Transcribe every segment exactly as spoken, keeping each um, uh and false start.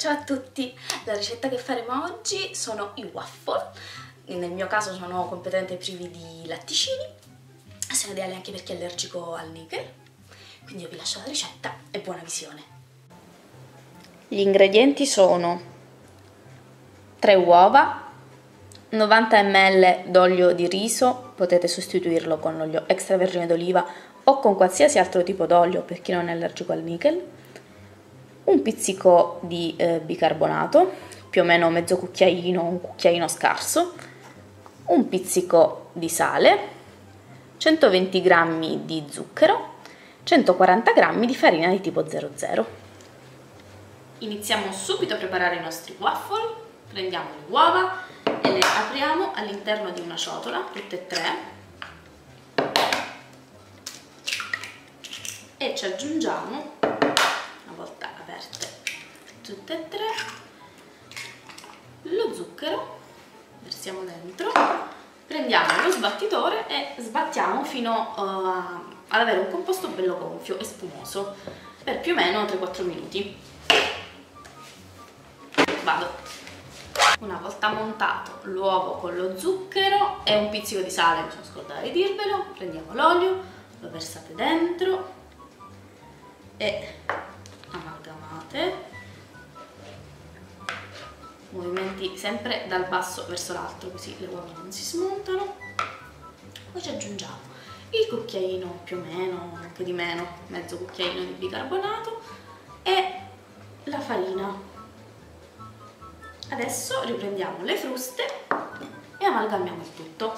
Ciao a tutti! La ricetta che faremo oggi sono i waffle. Nel mio caso sono completamente privi di latticini, sono ideali anche per chi è allergico al nichel. Quindi io vi lascio la ricetta e buona visione. Gli ingredienti sono tre uova, novanta millilitri d'olio di riso, potete sostituirlo con l'olio extravergine d'oliva o con qualsiasi altro tipo d'olio per chi non è allergico al nichel, un pizzico di eh, bicarbonato, più o meno mezzo cucchiaino, un cucchiaino scarso, un pizzico di sale, centoventi grammi di zucchero, centoquaranta grammi di farina di tipo zero zero. Iniziamo subito a preparare i nostri waffle. Prendiamo le uova e le apriamo all'interno di una ciotola, tutte e tre, e ci aggiungiamo, una volta aperte tutte e tre, lo zucchero, versiamo dentro, prendiamo lo sbattitore e sbattiamo fino uh, ad avere un composto bello gonfio e spumoso per più o meno tre quattro minuti. Vado. Una volta montato l'uovo con lo zucchero e un pizzico di sale, mi sono scordata di dirvelo, prendiamo l'olio, lo versate dentro e amalgamate, movimenti sempre dal basso verso l'alto così le uova non si smontano. Poi ci aggiungiamo il cucchiaino più o meno, anche di meno, mezzo cucchiaino di bicarbonato e la farina. Adesso riprendiamo le fruste e amalgamiamo il tutto.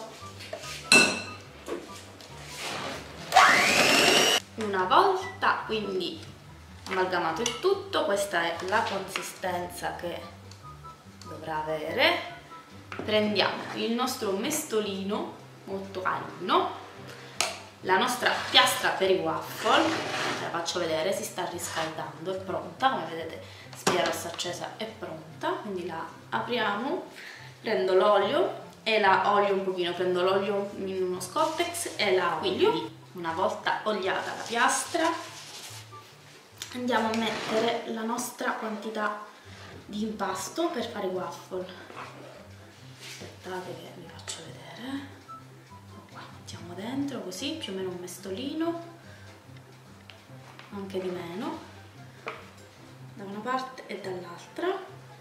Una volta quindi amalgamato il tutto, questa è la consistenza che dovrà avere. Prendiamo il nostro mestolino molto carino, la nostra piastra per i waffle, ve la faccio vedere, si sta riscaldando, è pronta, come vedete spia rossa accesa è pronta, quindi la apriamo, prendo l'olio e la olio un pochino, prendo l'olio in uno Scottex e la olio. Una volta oliata la piastra andiamo a mettere la nostra quantità di impasto per fare i waffle. Aspettate che vi faccio vedere, ecco qua, mettiamo dentro così più o meno un mestolino, anche di meno, da una parte e dall'altra,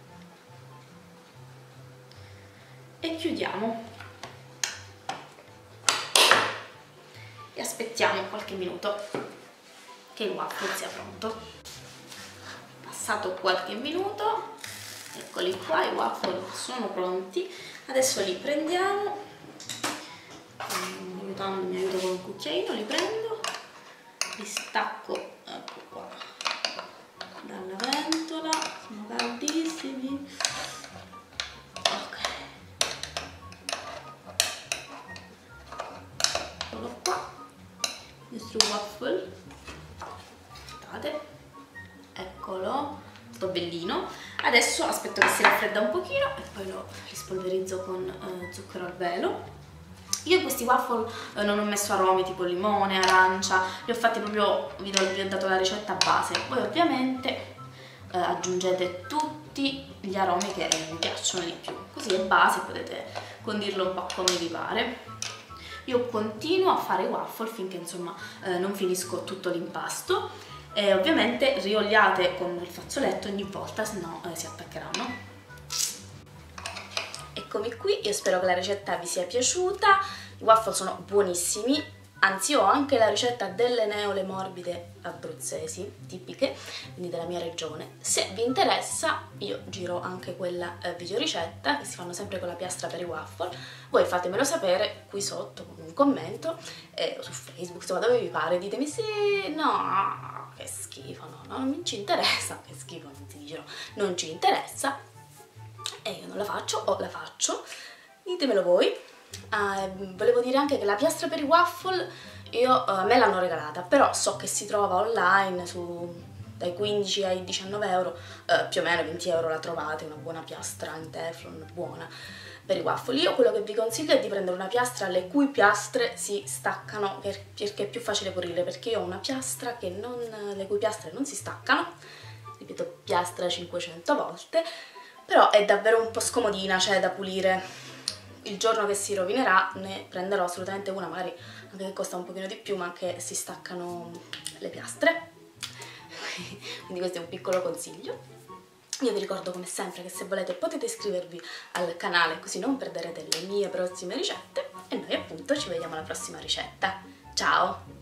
e chiudiamo e aspettiamo qualche minuto che il waffle sia pronto. Passato qualche minuto, eccoli qua, i waffle sono pronti. Adesso li prendiamo, aiutando, mi aiuto con un cucchiaino, li prendo, li stacco, ecco qua, dalla ventola, sono caldissimi, ok, eccolo qua, il nostro waffle, guardate, eccolo, sto bellino. Adesso aspetto che si raffredda un pochino e poi lo rispolverizzo con eh, zucchero al velo. Io in questi waffle eh, non ho messo aromi tipo limone, arancia, li ho fatti proprio, vi ho, vi ho dato la ricetta base. Voi ovviamente eh, aggiungete tutti gli aromi che vi piacciono di più, così è base, potete condirlo un po' come vi pare. Io continuo a fare i waffle finché insomma eh, non finisco tutto l'impasto e ovviamente rioliate con il fazzoletto ogni volta, se no eh, si attaccheranno. Eccomi qui, io spero che la ricetta vi sia piaciuta. I waffle sono buonissimi, anzi ho anche la ricetta delle neole morbide abruzzesi, tipiche, quindi della mia regione. Se vi interessa io giro anche quella eh, videoricetta, che si fanno sempre con la piastra per i waffle. Voi fatemelo sapere qui sotto con un commento, eh, su Facebook, insomma dove vi pare, ditemi sì, no, che schifo, no, no, non ci interessa, che schifo, non si dice no, non ci interessa, e io non la faccio o la faccio, ditemelo voi. Uh, volevo dire anche che la piastra per i waffle io, uh, me l'hanno regalata, però so che si trova online su dai quindici ai diciannove euro, uh, più o meno venti euro la trovate, una buona piastra in teflon, buona, per i waffle. Io quello che vi consiglio è di prendere una piastra le cui piastre si staccano, per, perché è più facile pulire, perché io ho una piastra che non, le cui piastre non si staccano, ripeto, piastra cinquecento volte, però è davvero un po' scomodina, cioè da pulire. Il giorno che si rovinerà ne prenderò assolutamente una, magari anche che costa un pochino di più, ma che si staccano le piastre. Quindi questo è un piccolo consiglio. Io vi ricordo come sempre che se volete potete iscrivervi al canale così non perderete le mie prossime ricette e noi appunto ci vediamo alla prossima ricetta. Ciao!